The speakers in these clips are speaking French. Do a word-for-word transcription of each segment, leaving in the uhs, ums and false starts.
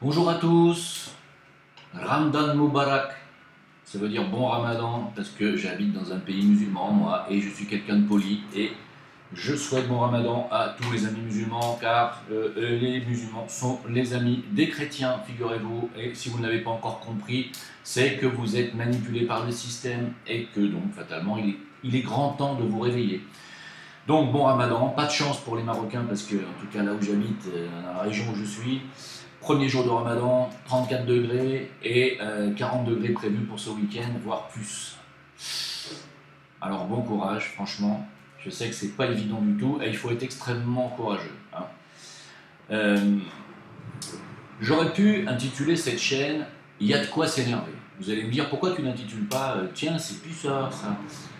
Bonjour à tous, Ramadan Moubarak, ça veut dire bon Ramadan parce que j'habite dans un pays musulman moi et je suis quelqu'un de poli et je souhaite bon Ramadan à tous les amis musulmans car euh, les musulmans sont les amis des chrétiens, figurez-vous, et si vous n'avez pas encore compris, c'est que vous êtes manipulés par le système et que donc fatalement il est, il est grand temps de vous réveiller. Donc bon Ramadan, pas de chance pour les Marocains parce que en tout cas là où j'habite, dans la région où je suis, premier jour de Ramadan, trente-quatre degrés et euh, quarante degrés prévus pour ce week-end, voire plus. Alors bon courage, franchement. Je sais que c'est pas évident du tout et il faut être extrêmement courageux. Hein. Euh, J'aurais pu intituler cette chaîne « Il y a de quoi s'énerver ». Vous allez me dire pourquoi tu n'intitules pas euh, « Tiens, c'est plus ça, ça ».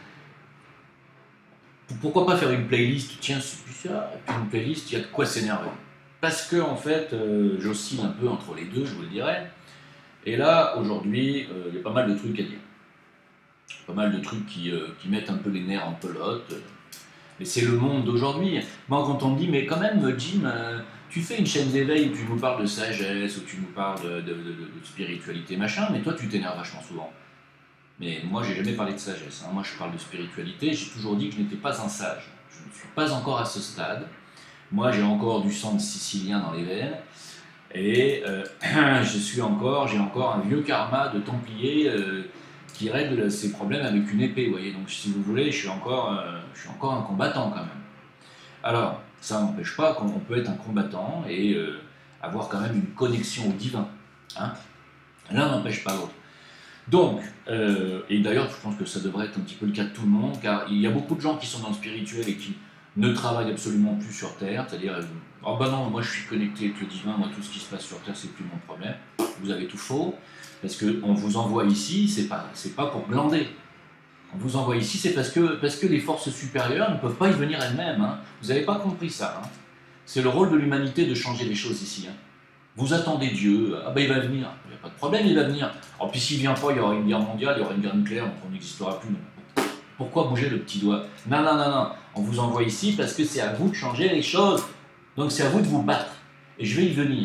Pourquoi pas faire une playlist « Tiens, c'est plus ça » et puis une playlist « Il y a de quoi s'énerver ». Parce que en fait, euh, j'oscille un peu entre les deux, je vous le dirai. Et là, aujourd'hui, euh, il y a pas mal de trucs à dire. Pas mal de trucs qui, euh, qui mettent un peu les nerfs en pelote. Mais c'est le monde d'aujourd'hui. Moi, quand on me dit, mais quand même, Jim, euh, tu fais une chaîne d'éveil où tu nous parles de sagesse, où tu nous parles de, de, de, de spiritualité, machin, mais toi, tu t'énerves vachement souvent. Mais moi, j'ai jamais parlé de sagesse. Hein. Moi, je parle de spiritualité. J'ai toujours dit que je n'étais pas un sage. Je ne suis pas encore à ce stade. Moi, j'ai encore du sang de Sicilien dans les veines, et euh, je suis encore, j'ai encore un vieux karma de Templier euh, qui règle ses problèmes avec une épée, vous voyez. Donc, si vous voulez, je suis encore, euh, je suis encore un combattant quand même. Alors, ça n'empêche pas qu'on peut être un combattant et euh, avoir quand même une connexion au divin. Hein. L'un n'empêche pas l'autre. Donc, euh, et d'ailleurs, je pense que ça devrait être un petit peu le cas de tout le monde, car il y a beaucoup de gens qui sont dans le spirituel et qui ne travaillent absolument plus sur Terre, c'est-à-dire, « oh ben non, moi je suis connecté avec le divin, moi tout ce qui se passe sur Terre, c'est plus mon problème ». Vous avez tout faux, parce qu'on vous envoie ici, c'est pas, c'est pas pour glander. On vous envoie ici, c'est parce que, parce que les forces supérieures ne peuvent pas y venir elles-mêmes. Hein. Vous n'avez pas compris ça. Hein. C'est le rôle de l'humanité de changer les choses ici. Hein. Vous attendez Dieu, ah ben il va venir, il n'y a pas de problème, il va venir. Alors puis s'il ne vient pas, il y aura une guerre mondiale, il y aura une guerre nucléaire, donc on n'existera plus. Pourquoi bouger le petit doigt? Non, non, non, non, on vous envoie ici parce que c'est à vous de changer les choses. Donc c'est à vous de vous battre. Et je vais y venir.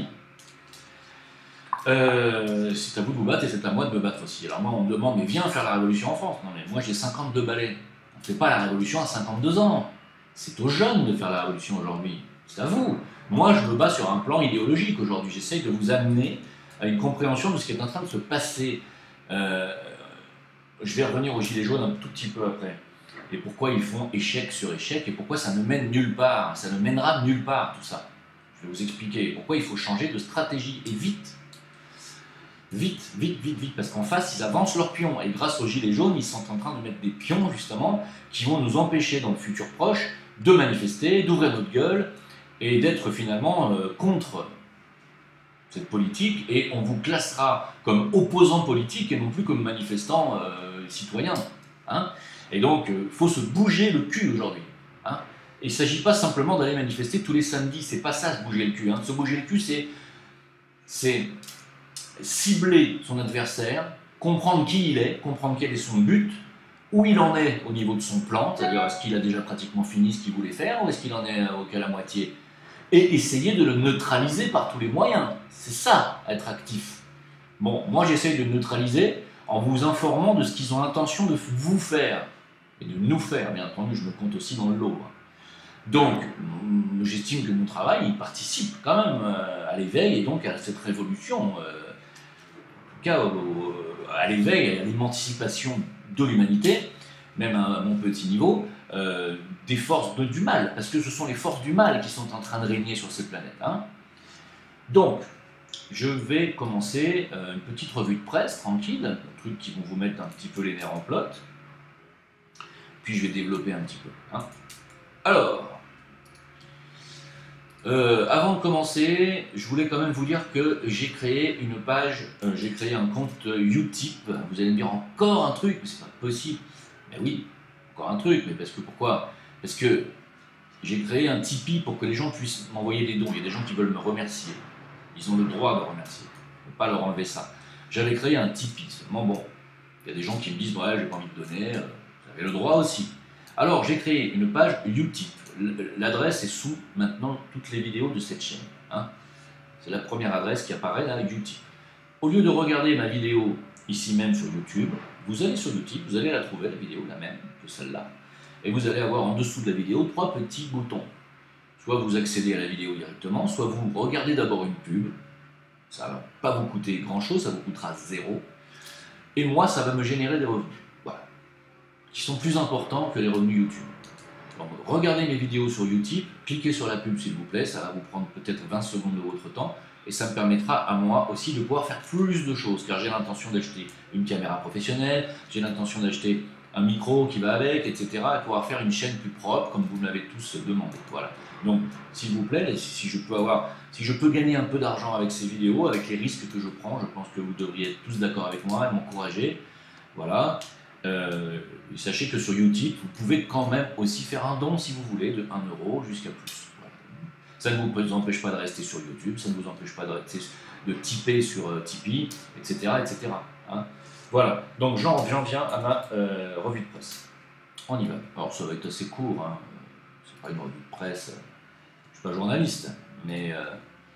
Euh, c'est à vous de vous battre et c'est à moi de me battre aussi. Alors moi on me demande, mais viens faire la révolution en France. Non mais moi j'ai cinquante-deux balais. On ne fait pas la révolution à cinquante-deux ans. C'est aux jeunes de faire la révolution aujourd'hui. C'est à vous. Moi je me bats sur un plan idéologique aujourd'hui. J'essaye de vous amener à une compréhension de ce qui est en train de se passer. Euh, je vais revenir aux Gilets jaunes un tout petit peu après. Et pourquoi ils font échec sur échec et pourquoi ça ne mène nulle part. Ça ne mènera nulle part tout ça. Je vais vous expliquer pourquoi il faut changer de stratégie et vite. Vite, vite, vite, vite, parce qu'en face, ils avancent leurs pions. Et grâce aux Gilets jaunes, ils sont en train de mettre des pions, justement, qui vont nous empêcher, dans le futur proche, de manifester, d'ouvrir notre gueule, et d'être finalement euh, contre cette politique. Et on vous classera comme opposant politique et non plus comme manifestant euh, citoyen. Hein. Et donc, il euh, faut se bouger le cul aujourd'hui. Hein. Et il ne s'agit pas simplement d'aller manifester tous les samedis. C'est pas ça, se bouger le cul. Hein. Se bouger le cul, c'est... c'est cibler son adversaire, comprendre qui il est, comprendre quel est son but, où il en est au niveau de son plan, c'est-à-dire est-ce qu'il a déjà pratiquement fini ce qu'il voulait faire ou est-ce qu'il en est qu'à la moitié, et essayer de le neutraliser par tous les moyens. C'est ça, être actif. Bon, moi j'essaye de le neutraliser en vous informant de ce qu'ils ont l'intention de vous faire, et de nous faire, bien entendu, je me compte aussi dans le lot. Donc, j'estime que mon travail, il participe quand même à l'éveil et donc à cette révolution, à l'éveil et à l'émancipation de l'humanité, même à mon petit niveau, euh, des forces de, du mal, parce que ce sont les forces du mal qui sont en train de régner sur cette planète. Hein. Donc, je vais commencer euh, une petite revue de presse, tranquille, un truc qui vont vous mettre un petit peu les nerfs en pelote, puis je vais développer un petit peu. Hein. Alors, Euh, avant de commencer, je voulais quand même vous dire que j'ai créé une page, euh, j'ai créé un compte Utip. Vous allez me dire encore un truc, mais c'est pas possible. Mais oui, encore un truc, mais parce que pourquoi? Parce que j'ai créé un Tipeee pour que les gens puissent m'envoyer des dons. Il y a des gens qui veulent me remercier. Ils ont le droit de remercier. Il ne faut pas leur enlever ça. J'avais créé un Tipeee, seulement bon. Il y a des gens qui me disent, ouais, j'ai pas envie de donner. Euh, vous avez le droit aussi. Alors, j'ai créé une page Utip. L'adresse est sous maintenant toutes les vidéos de cette chaîne. Hein. C'est la première adresse qui apparaît là, Utip. Au lieu de regarder ma vidéo ici même sur YouTube, vous allez sur Utip, vous allez la trouver, la vidéo, la même que celle-là, et vous allez avoir en dessous de la vidéo trois petits boutons. Soit vous accédez à la vidéo directement, soit vous regardez d'abord une pub, ça ne va pas vous coûter grand-chose, ça vous coûtera zéro, et moi, ça va me générer des revenus, voilà, qui sont plus importants que les revenus YouTube. Donc, regardez mes vidéos sur Utip, cliquez sur la pub s'il vous plaît, ça va vous prendre peut-être vingt secondes de votre temps, et ça me permettra à moi aussi de pouvoir faire plus de choses, car j'ai l'intention d'acheter une caméra professionnelle, j'ai l'intention d'acheter un micro qui va avec, et cetera, et pouvoir faire une chaîne plus propre, comme vous me l'avez tous demandé. Voilà. Donc, s'il vous plaît, si je peux avoir, si je peux gagner un peu d'argent avec ces vidéos, avec les risques que je prends, je pense que vous devriez être tous d'accord avec moi et m'encourager. Voilà. Euh, sachez que sur Utip, vous pouvez quand même aussi faire un don si vous voulez, de un euro jusqu'à plus. Voilà. Ça ne vous empêche pas de rester sur YouTube, ça ne vous empêche pas de, rester, de tiper sur euh, Tipeee, et cetera et cetera. Hein. Voilà, donc j'en viens à ma euh, revue de presse. On y va. Alors ça va être assez court, hein. C'est pas une revue de presse, je suis pas journaliste, mais... Euh...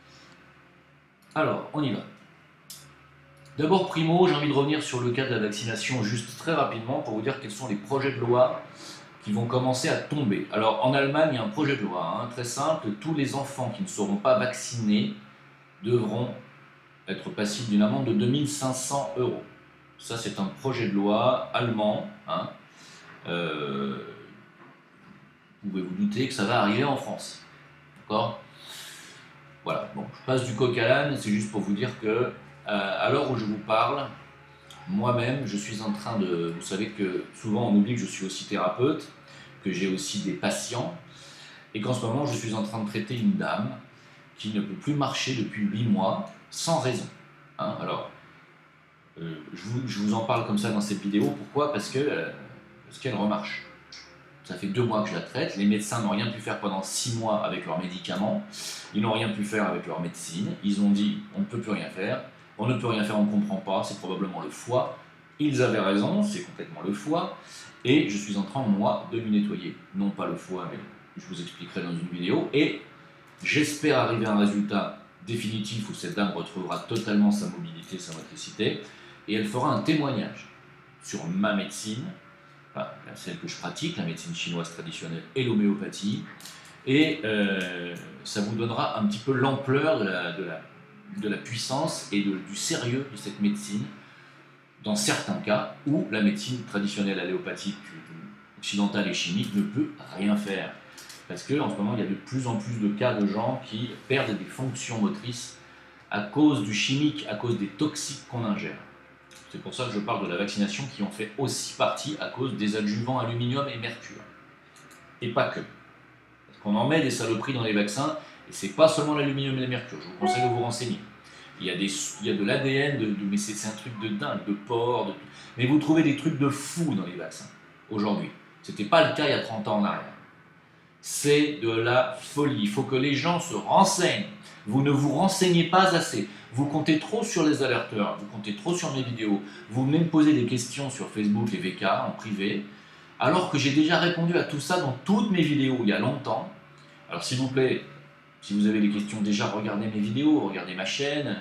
Alors, on y va. D'abord, primo, j'ai envie de revenir sur le cas de la vaccination juste très rapidement pour vous dire quels sont les projets de loi qui vont commencer à tomber. Alors, en Allemagne, il y a un projet de loi hein, très simple. Tous les enfants qui ne seront pas vaccinés devront être passibles d'une amende de deux mille cinq cents euros. Ça, c'est un projet de loi allemand. Hein. Euh, vous pouvez vous douter que ça va arriver en France. D'accord ? Voilà. Bon, je passe du coq à l'âne. C'est juste pour vous dire que Euh, à l'heure où je vous parle, moi-même, je suis en train de... Vous savez que souvent on oublie que je suis aussi thérapeute, que j'ai aussi des patients, et qu'en ce moment je suis en train de traiter une dame qui ne peut plus marcher depuis huit mois, sans raison. Hein, alors, euh, je, vous, je vous en parle comme ça dans cette vidéo, pourquoi ? Parce que euh, parce qu'elle remarche. Ça fait deux mois que je la traite, les médecins n'ont rien pu faire pendant six mois avec leurs médicaments, ils n'ont rien pu faire avec leur médecine, ils ont dit on ne peut plus rien faire. On ne peut rien faire, on ne comprend pas, c'est probablement le foie. Ils avaient raison, c'est complètement le foie. Et je suis en train, moi, de lui nettoyer. Non pas le foie, mais je vous expliquerai dans une vidéo. Et j'espère arriver à un résultat définitif où cette dame retrouvera totalement sa mobilité, sa motricité. Et elle fera un témoignage sur ma médecine, enfin, celle que je pratique, la médecine chinoise traditionnelle et l'homéopathie. Et euh, ça vous donnera un petit peu l'ampleur de la... De la de la puissance et de, du sérieux de cette médecine, dans certains cas où la médecine traditionnelle alléopathique, occidentale et chimique ne peut rien faire. Parce qu'en ce moment, il y a de plus en plus de cas de gens qui perdent des fonctions motrices à cause du chimique, à cause des toxiques qu'on ingère. C'est pour ça que je parle de la vaccination qui en fait aussi partie à cause des adjuvants aluminium et mercure. Et pas que. Parce qu'on en met des saloperies dans les vaccins. Et c'est pas seulement l'aluminium et le mercure, je vous conseille de vous renseigner. Il y a, des, il y a de l'A D N, de, de, mais c'est un truc de dingue, de porc, de, mais vous trouvez des trucs de fou dans les vaccins, aujourd'hui. Ce n'était pas le cas il y a trente ans en arrière. C'est de la folie, il faut que les gens se renseignent. Vous ne vous renseignez pas assez, vous comptez trop sur les alerteurs, vous comptez trop sur mes vidéos, vous venez me poser des questions sur Facebook et V K en privé, alors que j'ai déjà répondu à tout ça dans toutes mes vidéos il y a longtemps. Alors s'il vous plaît, si vous avez des questions, déjà regardez mes vidéos, regardez ma chaîne,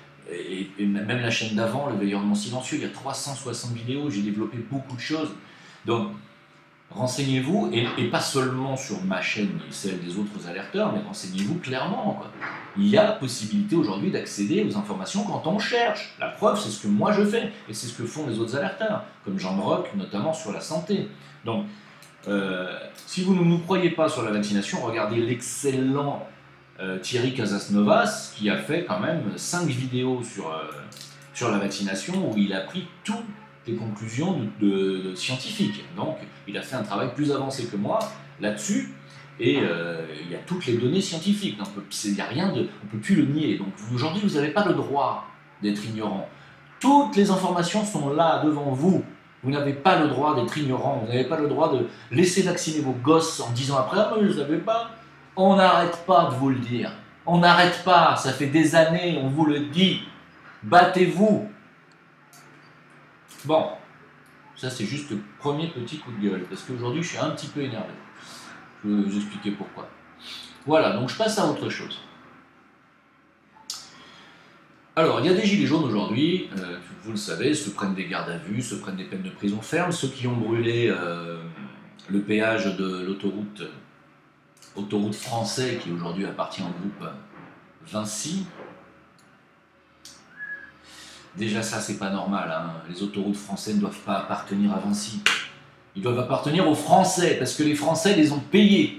et, et même la chaîne d'avant, le veillement silencieux, il y a trois cent soixante vidéos, j'ai développé beaucoup de choses. Donc, renseignez-vous, et, et pas seulement sur ma chaîne et celle des autres alerteurs, mais renseignez-vous clairement, quoi. Il y a possibilité aujourd'hui d'accéder aux informations quand on cherche. La preuve, c'est ce que moi je fais, et c'est ce que font les autres alerteurs, comme Jean Brock, notamment sur la santé. Donc, euh, si vous ne nous croyez pas sur la vaccination, regardez l'excellent Euh, Thierry Casasnovas, qui a fait quand même cinq vidéos sur, euh, sur la vaccination où il a pris toutes les conclusions de, de, de scientifiques. Donc, il a fait un travail plus avancé que moi là-dessus, et euh, il y a toutes les données scientifiques. Donc, il y a rien de, on ne peut plus le nier. Donc, aujourd'hui, vous n'avez pas le droit d'être ignorant. Toutes les informations sont là devant vous. Vous n'avez pas le droit d'être ignorant. Vous n'avez pas le droit de laisser vacciner vos gosses en disant après, ah, mais je ne savais pas. On n'arrête pas de vous le dire. On n'arrête pas. Ça fait des années, on vous le dit. Battez-vous. Bon, ça c'est juste le premier petit coup de gueule, parce qu'aujourd'hui je suis un petit peu énervé. Je vais vous expliquer pourquoi. Voilà, donc je passe à autre chose. Alors, il y a des gilets jaunes aujourd'hui, euh, vous le savez, se prennent des gardes à vue, se prennent des peines de prison ferme, ceux qui ont brûlé euh, le péage de l'autoroute autoroute français, qui aujourd'hui appartient au groupe Vinci. Déjà ça, c'est pas normal, hein. Les autoroutes françaises ne doivent pas appartenir à Vinci. Ils doivent appartenir aux Français, parce que les Français les ont payés.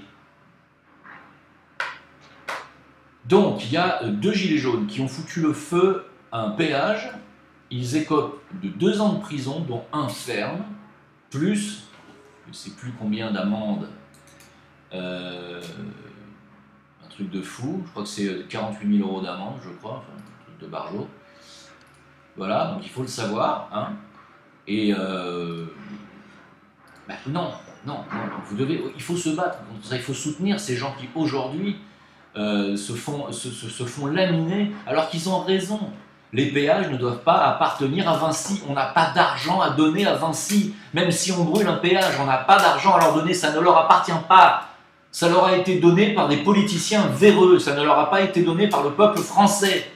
Donc, il y a deux gilets jaunes qui ont foutu le feu à un péage. Ils écopent de deux ans de prison, dont un ferme, plus, je ne sais plus combien d'amendes, euh, un truc de fou, je crois que c'est quarante-huit mille euros d'amende, je crois, enfin, un truc de barjot. Voilà, donc il faut le savoir, hein. Et euh, bah non, non, non, vous devez, il faut se battre contre ça, il faut soutenir ces gens qui aujourd'hui euh, se, font, se, se, se font laminer alors qu'ils ont raison. Les péages ne doivent pas appartenir à Vinci, on n'a pas d'argent à donner à Vinci, même si on brûle un péage, on n'a pas d'argent à leur donner, ça ne leur appartient pas. Ça leur a été donné par des politiciens véreux, ça ne leur a pas été donné par le peuple français.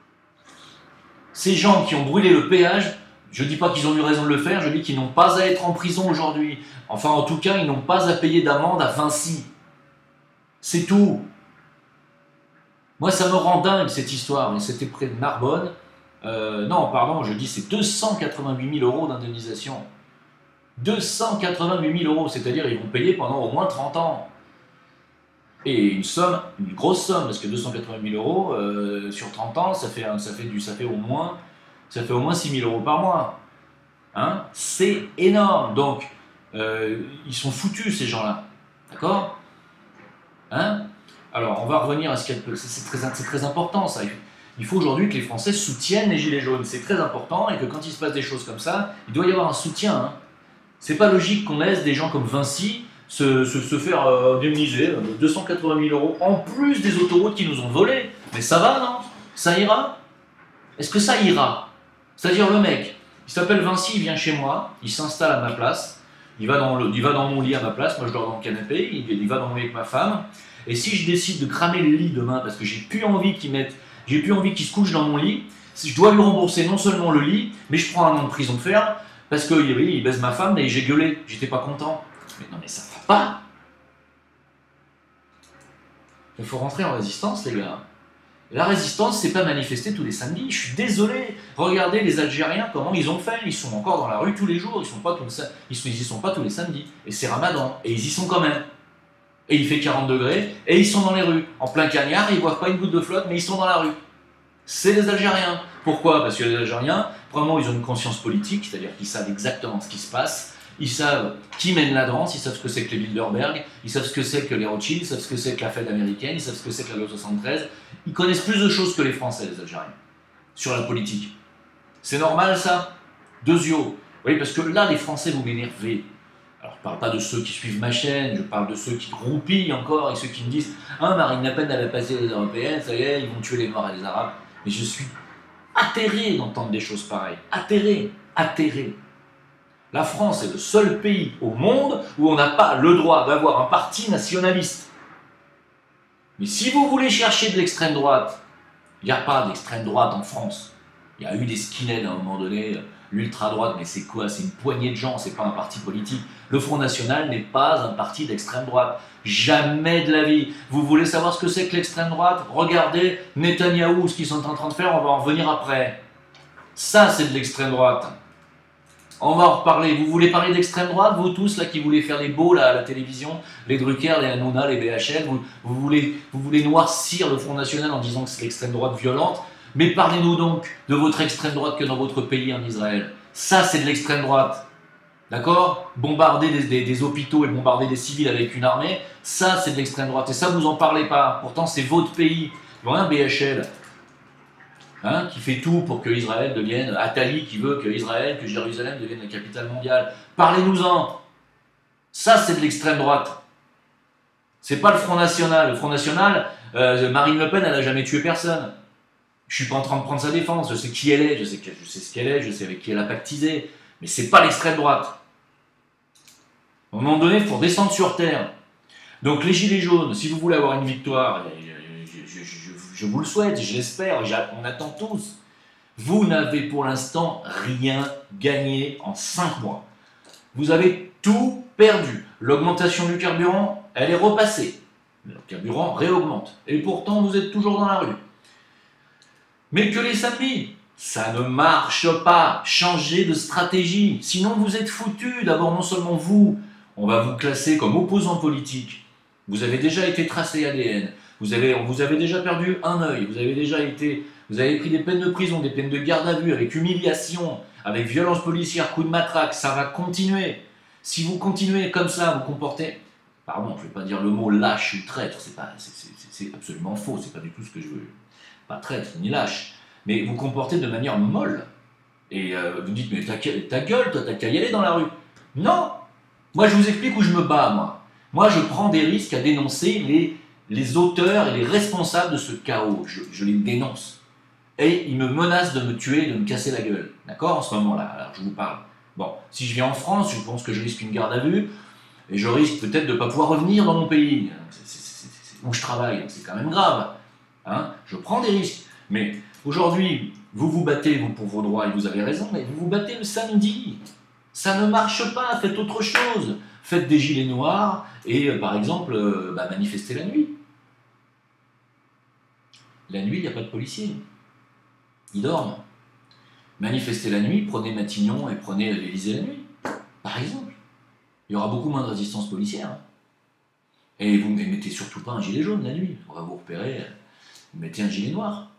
Ces gens qui ont brûlé le péage, je ne dis pas qu'ils ont eu raison de le faire, je dis qu'ils n'ont pas à être en prison aujourd'hui. Enfin, en tout cas, ils n'ont pas à payer d'amende à Vinci. C'est tout. Moi, ça me rend dingue, cette histoire. Mais c'était près de Narbonne. Euh, non, pardon, je dis c'est deux cent quatre-vingt-huit mille euros d'indemnisation. deux cent quatre-vingt-huit mille euros, c'est-à-dire ils vont payer pendant au moins trente ans. Et une somme, une grosse somme, parce que deux cent quatre-vingt mille euros, euh, sur trente ans, ça fait, ça fait, du, ça fait au moins, ça fait au moins six mille euros par mois. Hein, c'est énorme. Donc, euh, ils sont foutus, ces gens-là. D'accord, hein? Alors, on va revenir à ce qu'il y a de... C'est très, c'est très important, ça. Il faut aujourd'hui que les Français soutiennent les gilets jaunes. C'est très important, et que quand il se passe des choses comme ça, il doit y avoir un soutien. Hein. C'est pas logique qu'on laisse des gens comme Vinci se, se, se faire euh, indemniser euh, deux cent quatre-vingt mille euros, en plus des autoroutes qui nous ont volés. Mais ça va, non? Ça ira? Est-ce que ça ira? C'est-à-dire, le mec, il s'appelle Vinci, il vient chez moi, il s'installe à ma place, il va, dans le, il va dans mon lit à ma place, moi je dors dans le canapé, il, il va dans mon lit avec ma femme, et si je décide de cramer le lit demain, parce que j'ai plus envie qu'il mette, j'ai plus envie qu'il se couche dans mon lit, je dois lui rembourser non seulement le lit, mais je prends un an de prison ferme, parce que oui, il baise ma femme, et j'ai gueulé, j'étais pas content. Mais non, mais ça va pas. Il faut rentrer en résistance, les gars. La résistance, c'est pas manifester tous les samedis. Je suis désolé. Regardez les Algériens, comment ils ont fait. Ils sont encore dans la rue tous les jours. Ils sont pas tous, ils sont, ils y sont pas tous les samedis. Et c'est Ramadan. Et ils y sont quand même. Et il fait quarante degrés. Et ils sont dans les rues. En plein cagnard, ils boivent pas une goutte de flotte, mais ils sont dans la rue. C'est les Algériens. Pourquoi? Parce que les Algériens, vraiment, ils ont une conscience politique, c'est-à-dire qu'ils savent exactement ce qui se passe. Ils savent qui mène la danse, ils savent ce que c'est que les Bilderberg, ils savent ce que c'est que les Rothschild, ils savent ce que c'est que la Fed américaine, ils savent ce que c'est que la loi soixante-treize. Ils connaissent plus de choses que les Français, les Algériens, sur la politique. C'est normal, ça? Deux yeux. Oui, parce que là, les Français, vous m'énervez. Alors, je ne parle pas de ceux qui suivent ma chaîne, je parle de ceux qui groupillent encore et ceux qui me disent « Ah, Marine Le Pen, elle a passé les Européennes, ça y est, ils vont tuer les Noirs et les Arabes. » Mais je suis atterré d'entendre des choses pareilles. Atterré, atterré. La France est le seul pays au monde où on n'a pas le droit d'avoir un parti nationaliste. Mais si vous voulez chercher de l'extrême droite, il n'y a pas d'extrême droite en France. Il y a eu des skinheads à un moment donné, l'ultra-droite, mais c'est quoi? C'est une poignée de gens, c'est pas un parti politique. Le Front National n'est pas un parti d'extrême droite. Jamais de la vie. Vous voulez savoir ce que c'est que l'extrême droite? Regardez Netanyahou, ce qu'ils sont en train de faire, on va en revenir après. Ça, c'est de l'extrême droite. On va en reparler. Vous voulez parler d'extrême droite, vous tous, là, qui voulez faire les beaux là, à la télévision, les Drucker, les Hanouna, les B H L, vous, vous, voulez, vous voulez noircir le Front National en disant que c'est l'extrême droite violente, mais parlez-nous donc de votre extrême droite que dans votre pays, en Israël. Ça, c'est de l'extrême droite. D'accord? Bombarder des, des, des hôpitaux et bombarder des civils avec une armée, ça, c'est de l'extrême droite. Et ça, vous en parlez pas. Pourtant, c'est votre pays. Voilà un B H L. Hein, qui fait tout pour que Israël devienne, Attali qui veut que Israël, que Jérusalem devienne la capitale mondiale. Parlez-nous-en. Ça, c'est de l'extrême droite. C'est pas le Front National. Le Front National, euh, Marine Le Pen, elle n'a jamais tué personne. Je suis pas en train de prendre sa défense. Je sais qui elle est, je sais, que, je sais ce qu'elle est, je sais avec qui elle a pactisé. Mais c'est pas l'extrême droite. À un moment donné, il faut descendre sur terre. Donc les Gilets jaunes, si vous voulez avoir une victoire, je, je, je, je vous le souhaite, je l'espère, on attend tous. Vous n'avez pour l'instant rien gagné en cinq mois. Vous avez tout perdu. L'augmentation du carburant, elle est repassée. Le carburant réaugmente. Et pourtant, vous êtes toujours dans la rue. Mais que les samedis, ça ne marche pas. Changez de stratégie. Sinon, vous êtes foutus. D'abord, non seulement vous, on va vous classer comme opposant politique. Vous avez déjà été tracé A D N. Vous avez, vous avez déjà perdu un œil. Vous avez déjà été... Vous avez pris des peines de prison, des peines de garde à vue, avec humiliation, avec violence policière, coup de matraque. Ça va continuer. Si vous continuez comme ça, vous comportez... Pardon, je ne vais pas dire le mot lâche ou traître. C'est absolument faux. C'est pas du tout ce que je veux. Pas traître, ni lâche. Mais vous comportez de manière molle. Et euh, vous dites, mais ta, ta gueule, toi, t'as qu'à y aller dans la rue. Non. Moi, je vous explique où je me bats, moi. Moi, je prends des risques à dénoncer les, les auteurs et les responsables de ce chaos. Je, je les dénonce. Et ils me menacent de me tuer, de me casser la gueule. D'accord, en ce moment-là, alors je vous parle. Bon, si je viens en France, je pense que je risque une garde à vue, et je risque peut-être de ne pas pouvoir revenir dans mon pays, c'est où je travaille, c'est quand même grave. Hein, je prends des risques. Mais aujourd'hui, vous vous battez vous, pour vos droits, et vous avez raison, mais vous vous battez le samedi. Ça ne marche pas, faites autre chose. Faites des gilets noirs, et euh, par exemple, euh, bah, manifestez la nuit. La nuit, il n'y a pas de policiers. Ils dorment. Manifestez la nuit, prenez Matignon et prenez l'Élysée la nuit, par exemple. Il y aura beaucoup moins de résistance policière. Et vous ne mettez surtout pas un gilet jaune la nuit. On va vous repérer, vous mettez un gilet noir.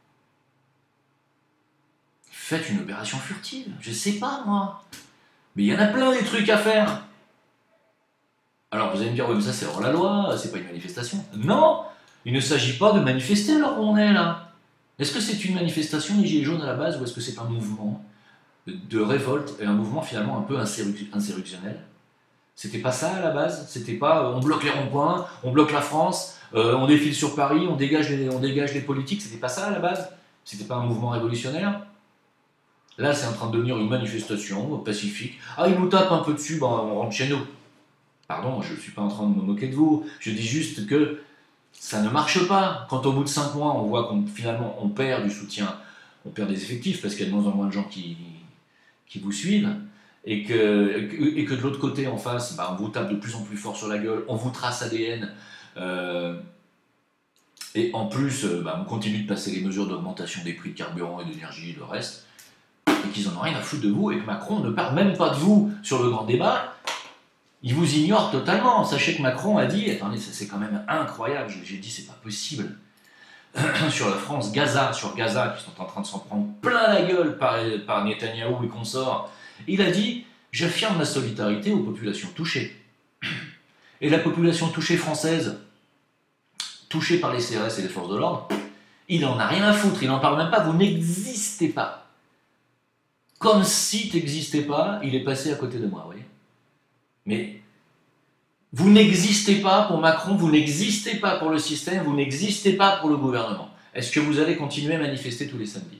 Faites une opération furtive, je sais pas moi. Mais il y en a plein des trucs à faire. Alors vous allez me dire, oui mais ça c'est hors la loi, c'est pas une manifestation. Non, il ne s'agit pas de manifester alors qu'on est là. Est-ce que c'est une manifestation, les Gilets jaunes à la base, ou est-ce que c'est un mouvement de révolte, et un mouvement finalement un peu insurrectionnel? C'était pas ça à la base? C'était pas euh, on bloque les ronds-points, on bloque la France, euh, on défile sur Paris, on dégage les, on dégage les politiques? C'était pas ça à la base? C'était pas un mouvement révolutionnaire? Là, c'est en train de devenir une manifestation pacifique. Ah, ils nous tapent un peu dessus, ben, on rentre chez nous. Pardon, je suis pas en train de me moquer de vous, je dis juste que ça ne marche pas. Quand au bout de cinq mois, on voit qu'on finalement on perd du soutien, on perd des effectifs parce qu'il y a de moins en moins de gens qui, qui vous suivent, et que, et que de l'autre côté, en face, bah, on vous tape de plus en plus fort sur la gueule, on vous trace A D N, euh, et en plus, bah, on continue de passer les mesures d'augmentation des prix de carburant et d'énergie et de reste, et qu'ils en ont rien à foutre de vous, et que Macron ne parle même pas de vous sur le grand débat. Il vous ignore totalement. Sachez que Macron a dit, attendez, c'est quand même incroyable, j'ai dit c'est pas possible, sur la France, Gaza, sur Gaza, qui sont en train de s'en prendre plein la gueule par, par Netanyahou et consorts, il a dit, j'affirme ma solidarité aux populations touchées. Et la population touchée française, touchée par les C R S et les forces de l'ordre, il en a rien à foutre, il n'en parle même pas, vous n'existez pas. Comme si tu n'existais pas, il est passé à côté de moi, vous voyez. Mais vous n'existez pas pour Macron, vous n'existez pas pour le système, vous n'existez pas pour le gouvernement. Est-ce que vous allez continuer à manifester tous les samedis?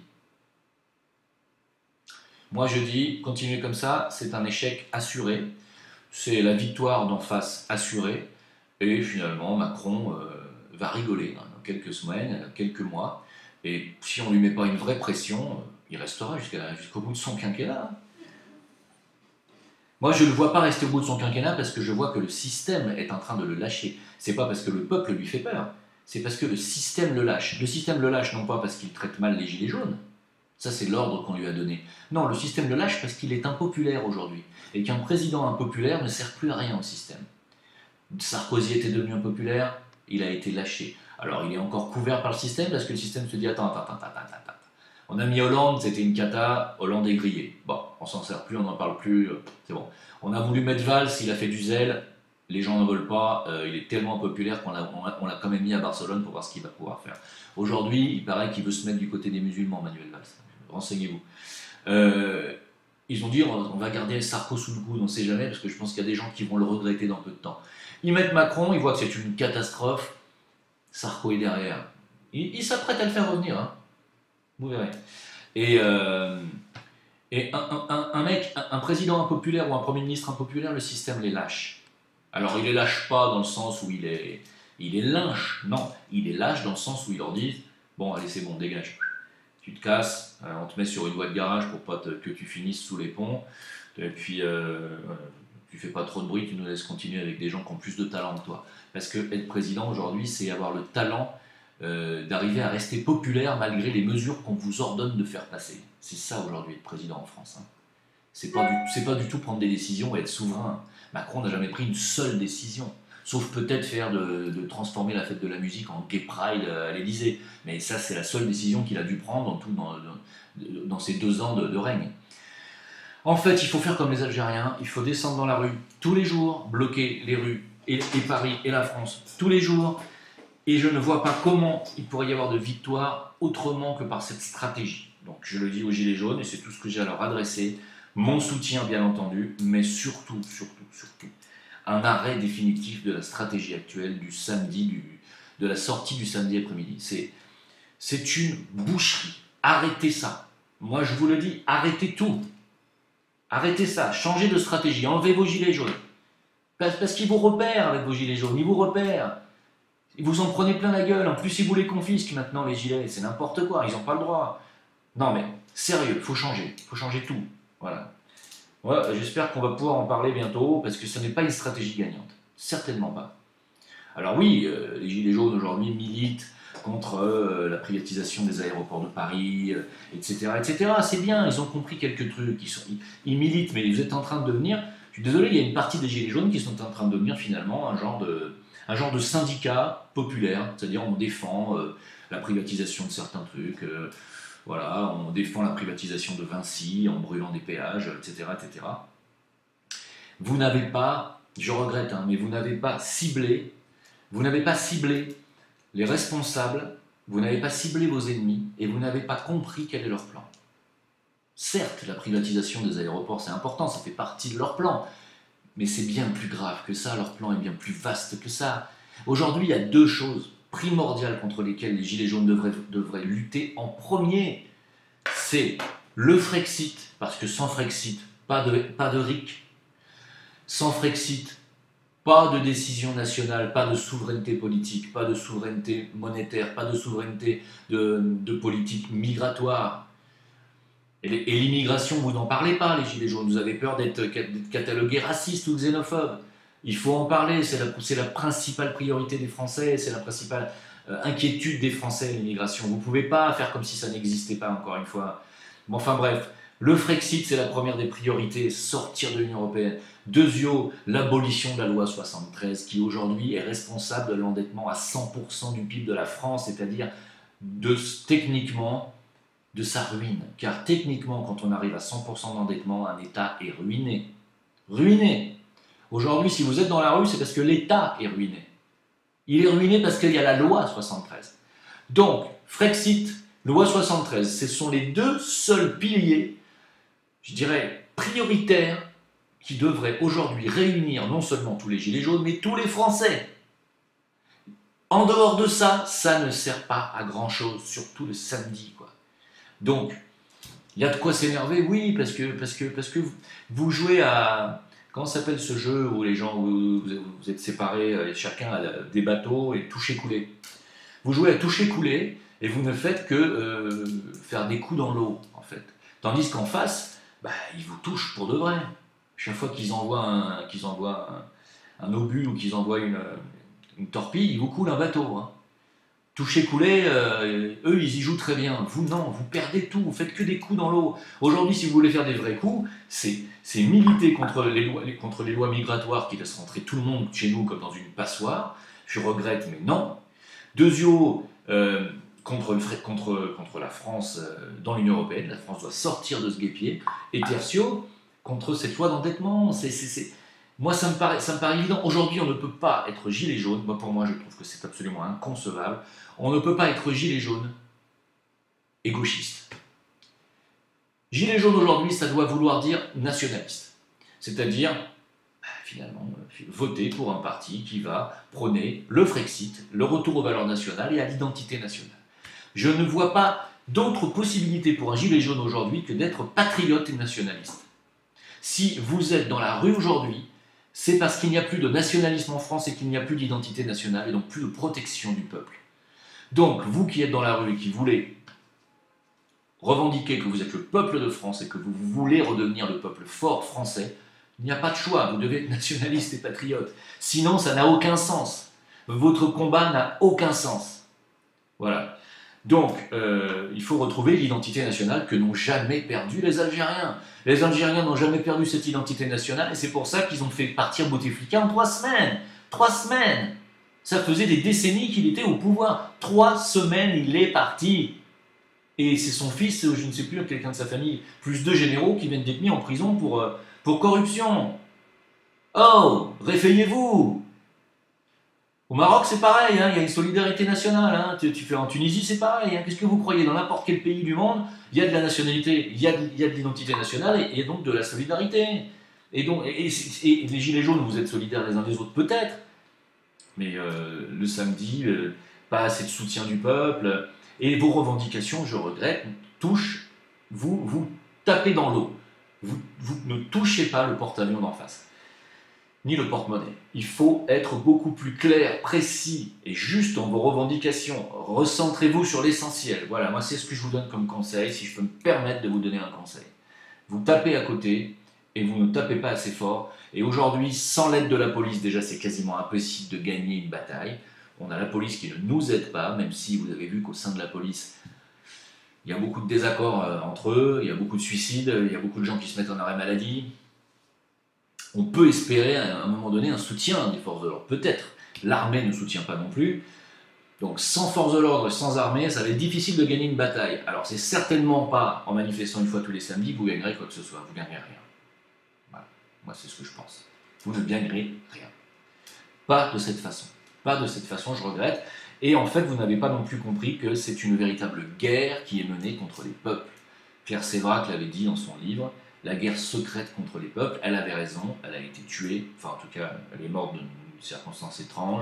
Moi je dis, continuez comme ça, c'est un échec assuré, c'est la victoire d'en face assurée, et finalement Macron euh, va rigoler hein, dans quelques semaines, quelques mois, et si on ne lui met pas une vraie pression, il restera jusqu'à, jusqu'au bout de son quinquennat. Moi, je ne le vois pas rester au bout de son quinquennat parce que je vois que le système est en train de le lâcher. C'est pas parce que le peuple lui fait peur, c'est parce que le système le lâche. Le système le lâche non pas parce qu'il traite mal les gilets jaunes, ça c'est l'ordre qu'on lui a donné. Non, le système le lâche parce qu'il est impopulaire aujourd'hui. Et qu'un président impopulaire ne sert plus à rien au système. Sarkozy était devenu impopulaire, il a été lâché. Alors il est encore couvert par le système parce que le système se dit attends, attends, attends, attends, attends. On a mis Hollande, c'était une cata, Hollande est grillé. Bon, on s'en sert plus, on n'en parle plus, c'est bon. On a voulu mettre Valls, il a fait du zèle, les gens n'en veulent pas, euh, il est tellement populaire qu'on l'a on l'a quand même mis à Barcelone pour voir ce qu'il va pouvoir faire. Aujourd'hui, il paraît qu'il veut se mettre du côté des musulmans, Manuel Valls. Renseignez-vous. Euh, ils ont dit, on va garder Sarko sous le coude, on ne sait jamais, parce que je pense qu'il y a des gens qui vont le regretter dans peu de temps. Ils mettent Macron, ils voient que c'est une catastrophe, Sarko est derrière. Il, il s'apprête à le faire revenir, hein. Vous verrez. Et, euh, et un, un, un mec, un, un président impopulaire ou un premier ministre impopulaire, le système les lâche. Alors il les lâche pas dans le sens où il est, il est lynche, non, il les lâche dans le sens où il leur dit bon allez c'est bon dégage, tu te casses, euh, on te met sur une voie de garage pour pas te, que tu finisses sous les ponts, et puis euh, tu fais pas trop de bruit, tu nous laisses continuer avec des gens qui ont plus de talent que toi. Parce que être président aujourd'hui, c'est avoir le talent euh, d'arriver à rester populaire malgré les mesures qu'on vous ordonne de faire passer. C'est ça aujourd'hui être président en France. Hein. C'est pas, du, pas du tout prendre des décisions et être souverain. Macron n'a jamais pris une seule décision. Sauf peut-être faire de, de transformer la fête de la musique en gay pride à l'Élysée. Mais ça, c'est la seule décision qu'il a dû prendre dans, tout, dans, dans, dans ces deux ans de, de règne. En fait, il faut faire comme les Algériens, il faut descendre dans la rue tous les jours, bloquer les rues et, et Paris et la France tous les jours. Et je ne vois pas comment il pourrait y avoir de victoire autrement que par cette stratégie. Donc je le dis aux Gilets jaunes et c'est tout ce que j'ai à leur adresser. Mon soutien, bien entendu, mais surtout, surtout, surtout, un arrêt définitif de la stratégie actuelle du samedi, du, de la sortie du samedi après-midi. C'est, c'est une boucherie. Arrêtez ça. Moi, je vous le dis, arrêtez tout. Arrêtez ça. Changez de stratégie. Enlevez vos gilets jaunes. Parce, parce qu'ils vous repèrent avec vos gilets jaunes. Ils vous repèrent. Ils vous en prenez plein la gueule. En plus, ils vous les confisquent maintenant, les gilets. C'est n'importe quoi. Ils n'ont pas le droit. Non, mais sérieux, il faut changer. Il faut changer tout. Voilà. Ouais, j'espère qu'on va pouvoir en parler bientôt, parce que ce n'est pas une stratégie gagnante. Certainement pas. Alors oui, euh, les Gilets jaunes aujourd'hui militent contre euh, la privatisation des aéroports de Paris, euh, et cetera, et cetera. C'est bien, ils ont compris quelques trucs. Ils, sont, ils, ils militent, mais vous êtes en train de devenir... Je suis désolé, il y a une partie des Gilets jaunes qui sont en train de devenir finalement un genre de, un genre de syndicat populaire. C'est-à-dire on défend euh, la privatisation de certains trucs... Euh, Voilà, on défend la privatisation de Vinci en brûlant des péages, et cetera, et cetera. Vous n'avez pas, je regrette, hein, mais vous n'avez pas ciblé, vous n'avez pas ciblé les responsables, vous n'avez pas ciblé vos ennemis, et vous n'avez pas compris quel est leur plan. Certes, la privatisation des aéroports, c'est important, ça fait partie de leur plan, mais c'est bien plus grave que ça, leur plan est bien plus vaste que ça. Aujourd'hui, il y a deux choses primordiales contre lesquelles les Gilets jaunes devraient, devraient lutter en premier. C'est le Frexit, parce que sans Frexit, pas de, pas de R I C. Sans Frexit, pas de décision nationale, pas de souveraineté politique, pas de souveraineté monétaire, pas de souveraineté de, de politique migratoire. Et, et l'immigration, vous n'en parlez pas, les Gilets jaunes. Vous avez peur d'être catalogués racistes ou xénophobes. Il faut en parler, c'est la, c'est la principale priorité des Français, c'est la principale euh, inquiétude des Français, l'immigration. Vous ne pouvez pas faire comme si ça n'existait pas, encore une fois. Bon, enfin bref, le Frexit, c'est la première des priorités, sortir de l'Union européenne. Deuxièmement, l'abolition de la loi soixante-treize, qui aujourd'hui est responsable de l'endettement à cent pour cent du P I B de la France, c'est-à-dire de, techniquement de sa ruine. Car techniquement, quand on arrive à cent pour cent d'endettement, un État est ruiné. Ruiné. Aujourd'hui, si vous êtes dans la rue, c'est parce que l'État est ruiné. Il est ruiné parce qu'il y a la loi soixante-treize. Donc, Frexit, loi soixante-treize, ce sont les deux seuls piliers, je dirais, prioritaires, qui devraient aujourd'hui réunir non seulement tous les Gilets jaunes, mais tous les Français. En dehors de ça, ça ne sert pas à grand-chose, surtout le samedi, quoi. Donc, il y a de quoi s'énerver, oui, parce que, parce que, parce que vous jouez à... Comment s'appelle ce jeu où les gens, où vous êtes séparés, chacun a des bateaux et toucher-couler? Vous jouez à toucher-couler et vous ne faites que euh, faire des coups dans l'eau, en fait. Tandis qu'en face, bah, ils vous touchent pour de vrai. Chaque fois qu'ils envoient un, qu'ils envoient un, un obus ou qu'ils envoient une, une torpille, ils vous coulent un bateau. Hein. Toucher-couler, euh, eux, ils y jouent très bien. Vous, non, vous perdez tout, vous faites que des coups dans l'eau. Aujourd'hui, si vous voulez faire des vrais coups, c'est, c'est militer contre les, lois, contre les lois migratoires qui laissent rentrer tout le monde chez nous comme dans une passoire. Je regrette, mais non. Deuxio, euh, contre, le, contre, contre la France euh, dans l'Union européenne. La France doit sortir de ce guêpier. Et tertio, contre cette loi d'endettement. C'est... c'est, c'est Moi, ça me paraît, ça me paraît évident. Aujourd'hui, on ne peut pas être gilet jaune. Moi, pour moi, je trouve que c'est absolument inconcevable. On ne peut pas être gilet jaune et gauchiste. Gilet jaune aujourd'hui, ça doit vouloir dire nationaliste. C'est-à-dire, bah, finalement, voter pour un parti qui va prôner le Frexit, le retour aux valeurs nationales et à l'identité nationale. Je ne vois pas d'autre possibilité pour un gilet jaune aujourd'hui que d'être patriote et nationaliste. Si vous êtes dans la rue aujourd'hui, c'est parce qu'il n'y a plus de nationalisme en France et qu'il n'y a plus d'identité nationale et donc plus de protection du peuple. Donc, vous qui êtes dans la rue et qui voulez revendiquez que vous êtes le peuple de France et que vous voulez redevenir le peuple fort français, il n'y a pas de choix, vous devez être nationaliste et patriote. Sinon, ça n'a aucun sens. Votre combat n'a aucun sens. Voilà. Donc, euh, il faut retrouver l'identité nationale que n'ont jamais perdu les Algériens. Les Algériens n'ont jamais perdu cette identité nationale et c'est pour ça qu'ils ont fait partir Bouteflika en trois semaines. Trois semaines. Ça faisait des décennies qu'il était au pouvoir. Trois semaines, il est parti. Et c'est son fils, je ne sais plus, quelqu'un de sa famille, plus deux généraux qui viennent d'être mis en prison pour, euh, pour corruption. Oh, réveillez-vous! Au Maroc, c'est pareil, hein, il y a une solidarité nationale. Hein. Tu, tu fais en Tunisie, c'est pareil. Hein. Qu'est-ce que vous croyez? Dans n'importe quel pays du monde, il y a de la nationalité, il y a de, il y a de l'identité nationale et, et donc de la solidarité. Et, donc, et, et, et les Gilets jaunes, vous êtes solidaires les uns des autres, peut-être. Mais euh, le samedi, euh, pas assez de soutien du peuple. Et vos revendications, je regrette, touchent, vous, vous tapez dans l'eau. Vous, vous ne touchez pas le porte-avions d'en face, ni le porte-monnaie. Il faut être beaucoup plus clair, précis et juste dans vos revendications. Recentrez-vous sur l'essentiel. Voilà, moi c'est ce que je vous donne comme conseil, si je peux me permettre de vous donner un conseil. Vous tapez à côté et vous ne tapez pas assez fort. Et aujourd'hui, sans l'aide de la police, déjà c'est quasiment impossible de gagner une bataille. On a la police qui ne nous aide pas, même si vous avez vu qu'au sein de la police, il y a beaucoup de désaccords euh, entre eux, il y a beaucoup de suicides, il y a beaucoup de gens qui se mettent en arrêt maladie. On peut espérer à un moment donné un soutien des forces de l'ordre, peut-être. L'armée ne soutient pas non plus. Donc sans force de l'ordre, sans armée, ça va être difficile de gagner une bataille. Alors c'est certainement pas en manifestant une fois tous les samedis que vous gagnerez quoi que ce soit, vous ne gagnerez rien. Voilà, moi c'est ce que je pense. Vous ne gagnerez rien. Pas de cette façon. Pas de cette façon, je regrette. Et en fait, vous n'avez pas non plus compris que c'est une véritable guerre qui est menée contre les peuples. Pierre Sévrac l'avait dit dans son livre, la guerre secrète contre les peuples, elle avait raison, elle a été tuée, enfin en tout cas, elle est morte d'une circonstance étrange.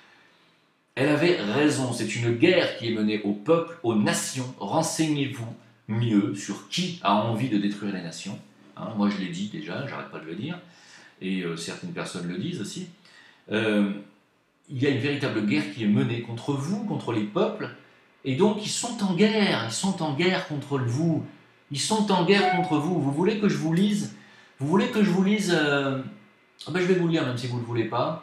Elle avait raison, c'est une guerre qui est menée aux peuples, aux nations. Renseignez-vous mieux sur qui a envie de détruire les nations. Hein, moi je l'ai dit déjà, j'arrête pas de le dire, et euh, certaines personnes le disent aussi. Euh, il y a une véritable guerre qui est menée contre vous, contre les peuples, et donc ils sont en guerre, ils sont en guerre contre vous, ils sont en guerre contre vous. Vous voulez que je vous lise Vous voulez que je vous lise euh... ah ben, je vais vous lire, même si vous ne le voulez pas,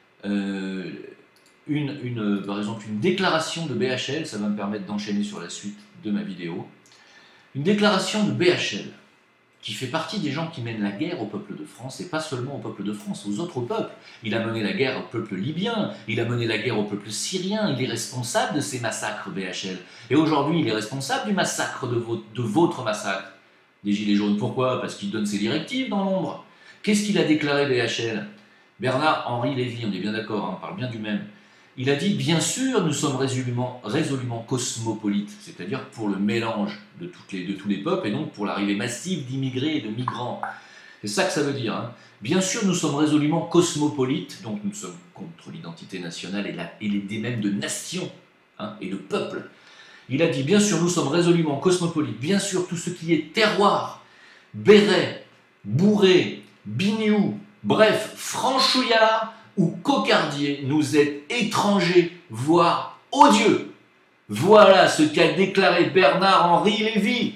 euh, une, une, par exemple une déclaration de B H L, ça va me permettre d'enchaîner sur la suite de ma vidéo. Une déclaration de B H L, qui fait partie des gens qui mènent la guerre au peuple de France, et pas seulement au peuple de France, aux autres peuples. Il a mené la guerre au peuple libyen, il a mené la guerre au peuple syrien, il est responsable de ces massacres, B H L. Et aujourd'hui, il est responsable du massacre de, vo de votre massacre, des Gilets jaunes. Pourquoi? Parce qu'il donne ses directives dans l'ombre. Qu'est-ce qu'il a déclaré, B H L? Bernard-Henri Lévy, on est bien d'accord, hein, on parle bien du même. Il a dit, bien sûr, nous sommes résolument, résolument cosmopolites, c'est-à-dire pour le mélange de, toutes les, de tous les peuples, et donc pour l'arrivée massive d'immigrés et de migrants. C'est ça que ça veut dire. Hein. Bien sûr, nous sommes résolument cosmopolites, donc nous sommes contre l'identité nationale et, la, et l'idée même de nation hein, et de peuple. Il a dit, bien sûr, nous sommes résolument cosmopolites, bien sûr, tout ce qui est terroir, béret, bourré, biniou, bref, franchouillard, ou cocardier nous est étranger, voire odieux. Voilà ce qu'a déclaré Bernard-Henri Lévy,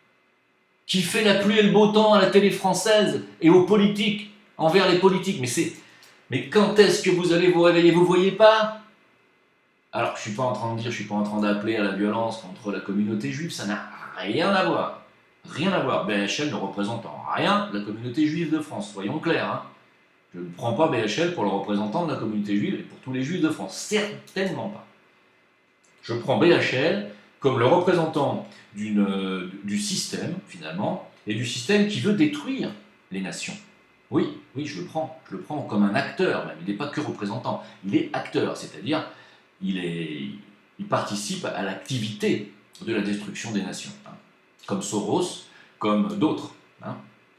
qui fait la pluie et le beau temps à la télé française et aux politiques, envers les politiques. Mais, c'est, mais quand est-ce que vous allez vous réveiller? Vous ne voyez pas? Alors, je ne suis pas en train de dire, je ne suis pas en train d'appeler à la violence contre la communauté juive, ça n'a rien à voir. Rien à voir. B H L ne représente en rien la communauté juive de France, soyons clairs. Hein. Je ne prends pas B H L pour le représentant de la communauté juive et pour tous les juifs de France. Certainement pas. Je prends B H L comme le représentant d'une, euh, du système, finalement, et du système qui veut détruire les nations. Oui, oui, je le prends. Je le prends comme un acteur, même. Il n'est pas que représentant. Il est acteur, c'est-à-dire il, est, il participe à l'activité de la destruction des nations. Hein. Comme Soros, comme d'autres. Hein.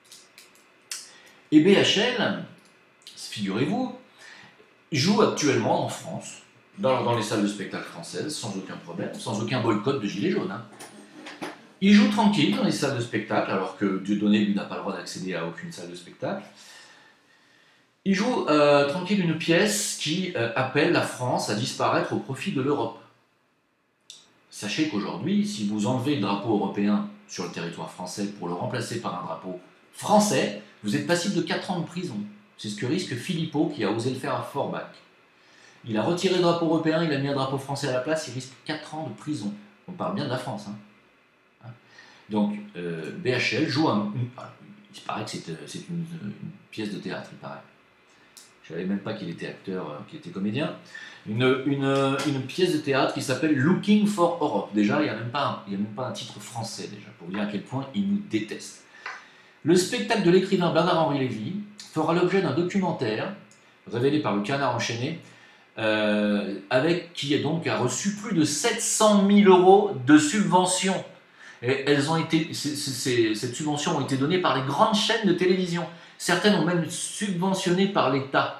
Et B H L... figurez-vous, joue actuellement en France, dans, dans les salles de spectacle françaises, sans aucun problème, sans aucun boycott de gilets jaunes. Hein. Il joue tranquille dans les salles de spectacle, alors que Dieudonné, lui, n'a pas le droit d'accéder à aucune salle de spectacle. Il joue euh, tranquille une pièce qui euh, appelle la France à disparaître au profit de l'Europe. Sachez qu'aujourd'hui, si vous enlevez le drapeau européen sur le territoire français pour le remplacer par un drapeau français, vous êtes passible de quatre ans de prison. C'est ce que risque Philippot, qui a osé le faire à Forbach. Il a retiré le drapeau européen, il a mis un drapeau français à la place, il risque quatre ans de prison. On parle bien de la France. Hein. Donc, euh, B H L joue un... Il paraît que c'est une, une pièce de théâtre, il paraît. Je ne savais même pas qu'il était acteur, qu'il était comédien. Une, une, une pièce de théâtre qui s'appelle Looking for Europe. Déjà, il n'y a, même pas un, il y a même pas un titre français, déjà, pour dire à quel point il nous déteste. Le spectacle de l'écrivain Bernard-Henri Lévy fera l'objet d'un documentaire révélé par le Canard enchaîné, euh, avec qui a donc a reçu plus de sept cent mille euros de subventions. Et elles ont été, ces, ces, cette subvention ont été données par les grandes chaînes de télévision. Certaines ont même subventionné par l'État,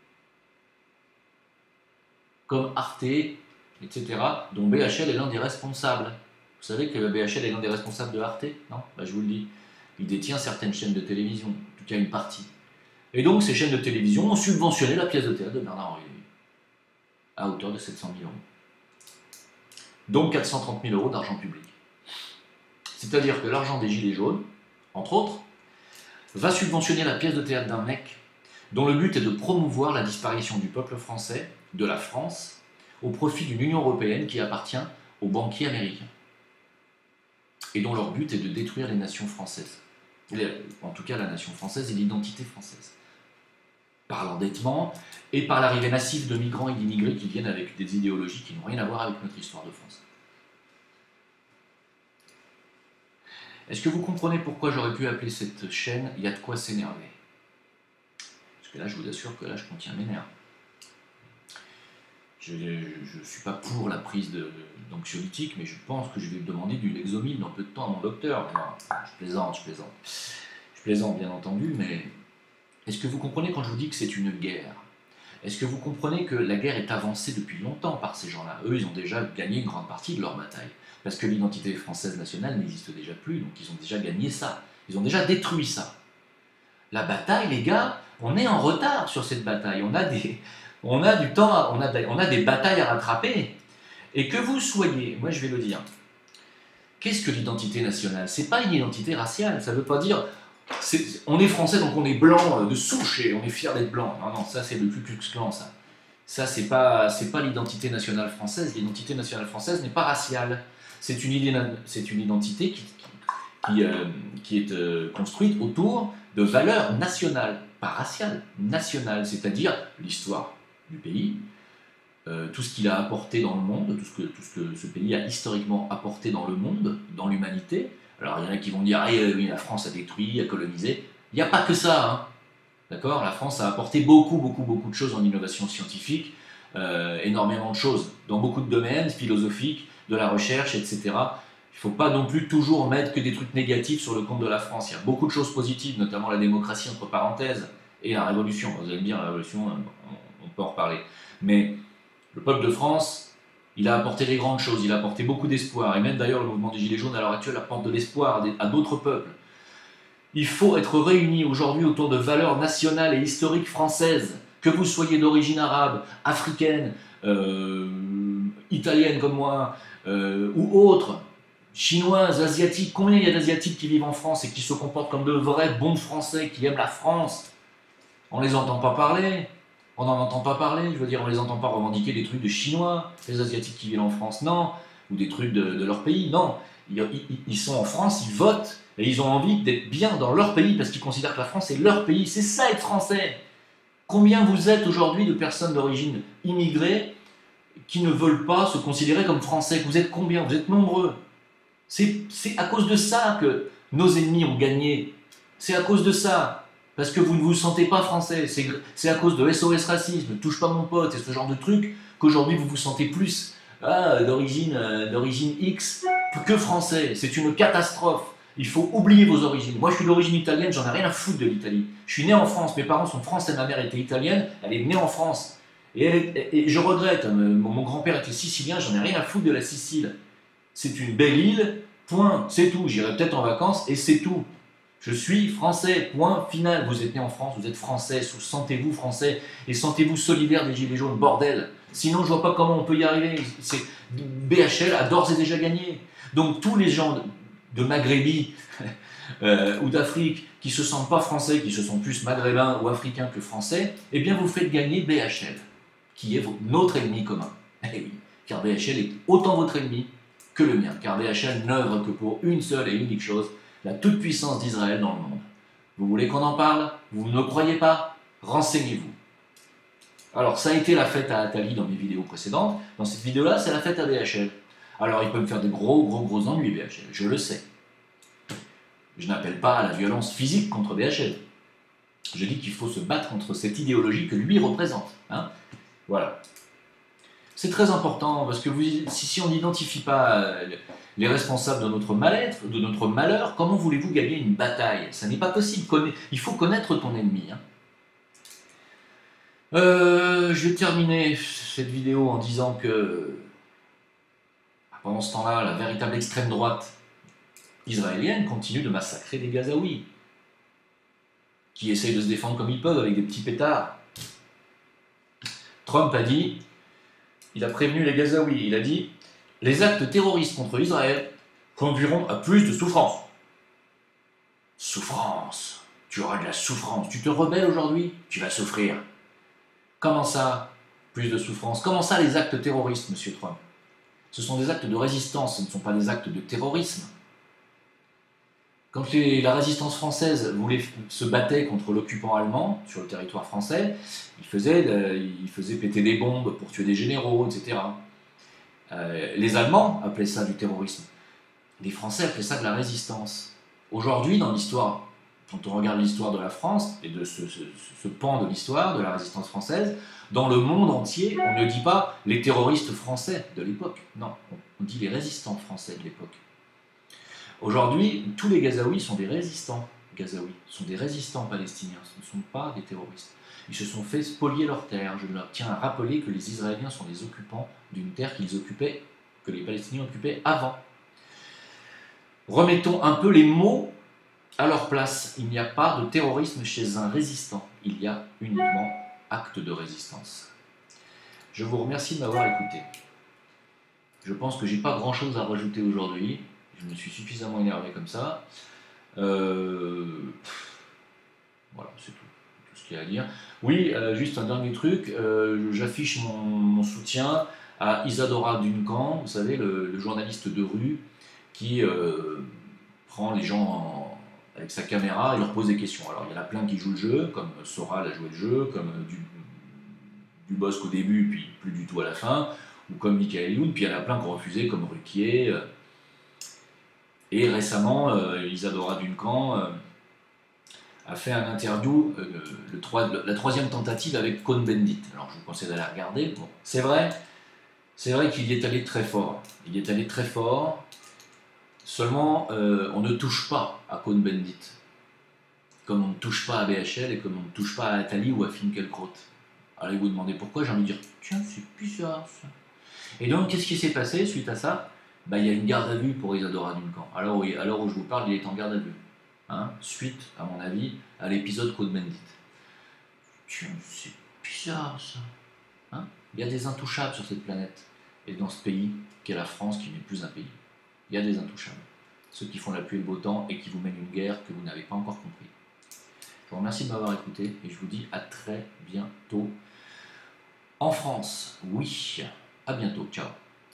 comme Arte, et cetera, dont B H L est l'un des responsables. Vous savez que B H L est l'un des responsables de Arte? Non, bah, je vous le dis. Il détient certaines chaînes de télévision, en tout cas une partie. Et donc ces chaînes de télévision ont subventionné la pièce de théâtre de Bernard-Henri Lévy, à hauteur de sept cent mille euros. Donc quatre cent trente mille euros d'argent public. C'est-à-dire que l'argent des Gilets jaunes, entre autres, va subventionner la pièce de théâtre d'un mec dont le but est de promouvoir la disparition du peuple français, de la France, au profit d'une Union européenne qui appartient aux banquiers américains. Et dont leur but est de détruire les nations françaises. En tout cas la nation française et l'identité française. Par l'endettement et par l'arrivée massive de migrants et d'immigrés qui viennent avec des idéologies qui n'ont rien à voir avec notre histoire de France. Est-ce que vous comprenez pourquoi j'aurais pu appeler cette chaîne « Il y a de quoi s'énerver » ? Parce que là, je vous assure que là, je contiens mes nerfs. Je ne suis pas pour la prise d'anxiolytiques, mais je pense que je vais demander du Lexomil dans peu de temps à mon docteur. Non, je plaisante, je plaisante. Je plaisante, bien entendu, mais est-ce que vous comprenez quand je vous dis que c'est une guerre? Est-ce que vous comprenez que la guerre est avancée depuis longtemps par ces gens-là? Eux, ils ont déjà gagné une grande partie de leur bataille. Parce que l'identité française nationale n'existe déjà plus, donc ils ont déjà gagné ça. Ils ont déjà détruit ça. La bataille, les gars, on est en retard sur cette bataille. On a des, on a du temps, à, on, a, on a des batailles à rattraper. Et que vous soyez, moi je vais le dire, qu'est-ce que l'identité nationale? C'est pas une identité raciale, ça veut pas dire... Est, on est français donc on est blanc de souche et on est fier d'être blanc. Non, non, ça c'est le Ku Klux Klan, ça. Ça c'est pas, c'est pas l'identité nationale française. L'identité nationale française n'est pas raciale. C'est une, une identité qui, qui, qui, euh, qui est euh, construite autour de valeurs nationales, pas raciales, nationales, c'est-à-dire l'histoire du pays, euh, tout ce qu'il a apporté dans le monde, tout ce, que, tout ce que ce pays a historiquement apporté dans le monde, dans l'humanité. Alors il y en a qui vont dire ah, oui, la France a détruit, a colonisé. Il n'y a pas que ça, hein. D'accord ? La France a apporté beaucoup, beaucoup, beaucoup de choses en innovation scientifique, euh, énormément de choses, dans beaucoup de domaines philosophiques, de la recherche, et cetera. Il ne faut pas non plus toujours mettre que des trucs négatifs sur le compte de la France. Il y a beaucoup de choses positives, notamment la démocratie entre parenthèses et la révolution. Vous allez me dire, la révolution, on, on peut en reparler. Mais le peuple de France, il a apporté des grandes choses, il a apporté beaucoup d'espoir. Et même d'ailleurs, le mouvement des Gilets jaunes à l'heure actuelle apporte de l'espoir à d'autres peuples. Il faut être réunis aujourd'hui autour de valeurs nationales et historiques françaises, que vous soyez d'origine arabe, africaine, euh, italienne comme moi, euh, ou autres, chinoises, asiatiques. Combien il y a d'asiatiques qui vivent en France et qui se comportent comme de vrais bons Français, qui aiment la France? On ne les entend pas parler, on n'en entend pas parler, je veux dire, on ne les entend pas revendiquer des trucs de Chinois, les Asiatiques qui vivent en France, non, ou des trucs de, de leur pays, non. Ils, ils, ils sont en France, ils votent, et ils ont envie d'être bien dans leur pays, parce qu'ils considèrent que la France est leur pays, c'est ça être français. Combien vous êtes aujourd'hui de personnes d'origine immigrée qui ne veulent pas se considérer comme français? Vous êtes combien? Vous êtes nombreux. C'est à cause de ça que nos ennemis ont gagné. C'est à cause de ça. Parce que vous ne vous sentez pas français. C'est à cause de S O S Racisme, touche pas mon pote, et ce genre de trucs, qu'aujourd'hui vous vous sentez plus ah, d'origine euh, d'origine X que français. C'est une catastrophe. Il faut oublier vos origines. Moi je suis d'origine italienne, j'en ai rien à foutre de l'Italie. Je suis né en France, mes parents sont français, ma mère était italienne, elle est née en France. Et, elle, et je regrette, mon, mon grand-père était sicilien, j'en ai rien à foutre de la Sicile. C'est une belle île, point, c'est tout. J'irai peut-être en vacances et c'est tout. Je suis français, point final. Vous êtes né en France, vous êtes français, sentez-vous français et sentez-vous solidaire des Gilets jaunes, bordel. Sinon, je vois pas comment on peut y arriver. B H L a d'ores et déjà gagné. Donc tous les gens de, de Maghrébie euh, ou d'Afrique qui se sentent pas français, qui se sentent plus maghrébins ou africains que français, eh bien vous faites gagner B H L, qui est notre ennemi commun. Eh oui, car B H L est autant votre ennemi que le mien, car B H L n'œuvre que pour une seule et unique chose, la toute-puissance d'Israël dans le monde. Vous voulez qu'on en parle? Vous ne croyez pas? Renseignez-vous. Alors, ça a été la fête à Attali dans mes vidéos précédentes. Dans cette vidéo-là, c'est la fête à B H L. Alors, il peut me faire des gros, gros, gros ennuis, B H L, je le sais. Je n'appelle pas à la violence physique contre B H L. Je dis qu'il faut se battre contre cette idéologie que lui représente. Hein, voilà. C'est très important, parce que vous, si, si on n'identifie pas les responsables de notre mal-être, de notre malheur, comment voulez-vous gagner une bataille? Ça n'est pas possible. Il faut connaître ton ennemi. Hein. Euh, je vais terminer cette vidéo en disant que pendant ce temps-là, la véritable extrême droite israélienne continue de massacrer des Gazaouis qui essayent de se défendre comme ils peuvent avec des petits pétards. Trump a dit, il a prévenu les Gazaouis, il a dit « Les actes terroristes contre Israël conduiront à plus de souffrance. » Souffrance. Tu auras de la souffrance. Tu te rebelles aujourd'hui, tu vas souffrir. Comment ça, plus de souffrance? Comment ça, les actes terroristes, monsieur Trump? Ce sont des actes de résistance, ce ne sont pas des actes de terrorisme. Quand les, la résistance française voulait, se battait contre l'occupant allemand sur le territoire français, il faisait, euh, il faisait péter des bombes pour tuer des généraux, et cetera. Euh, les Allemands appelaient ça du terrorisme. Les Français appelaient ça de la résistance. Aujourd'hui, dans l'histoire, quand on regarde l'histoire de la France et de ce, ce, ce pan de l'histoire de la résistance française, dans le monde entier, on ne dit pas les terroristes français de l'époque. Non, on dit les résistants français de l'époque. Aujourd'hui, tous les Gazaouis sont des résistants Gazaouis, sont des résistants palestiniens, ce ne sont pas des terroristes. Ils se sont fait spolier leur terre. Je leur tiens à rappeler que les Israéliens sont les occupants d'une terre qu'ils occupaient, que les Palestiniens occupaient avant. Remettons un peu les mots à leur place. Il n'y a pas de terrorisme chez un résistant. Il y a uniquement acte de résistance. Je vous remercie de m'avoir écouté. Je pense que j'ai pas grand-chose à rajouter aujourd'hui. Je me suis suffisamment énervé comme ça. Euh... Voilà, c'est tout, tout ce qu'il y a à dire. Oui, euh, juste un dernier truc. Euh, J'affiche mon, mon soutien à Isadora Duncan, vous savez, le, le journaliste de rue qui euh, prend les gens en, avec sa caméra et leur pose des questions. Alors, il y en a plein qui jouent le jeu, comme Soral a joué le jeu, comme du, du Bosque au début, puis plus du tout à la fin, ou comme Michael Youn, puis il y en a plein qui ont refusé, comme Ruquier. Euh, Et récemment, euh, Isadora Duncan euh, a fait un interview, euh, le trois, la troisième tentative avec Cohn-Bendit. Alors je vous conseille d'aller regarder. Bon, c'est vrai, c'est vrai qu'il y est allé très fort. Il y est allé très fort. Seulement, euh, on ne touche pas à Cohn-Bendit, comme on ne touche pas à B H L et comme on ne touche pas à Attali ou à Finkielkraut. Allez vous demander pourquoi, j'ai envie de dire, tiens, c'est bizarre ça. Et donc, qu'est-ce qui s'est passé suite à ça? Bah, il y a une garde à vue pour Isadora Duncan. Alors, oui, à l'heure où je vous parle, il est en garde à vue. Hein, suite, à mon avis, à l'épisode Cohn-Bendit. Tiens, c'est bizarre ça. Hein, il y a des intouchables sur cette planète. Et dans ce pays, qu'est la France, qui n'est plus un pays. Il y a des intouchables. Ceux qui font la pluie et le beau temps et qui vous mènent une guerre que vous n'avez pas encore compris. Je vous remercie de m'avoir écouté et je vous dis à très bientôt. En France, oui. À bientôt. Ciao.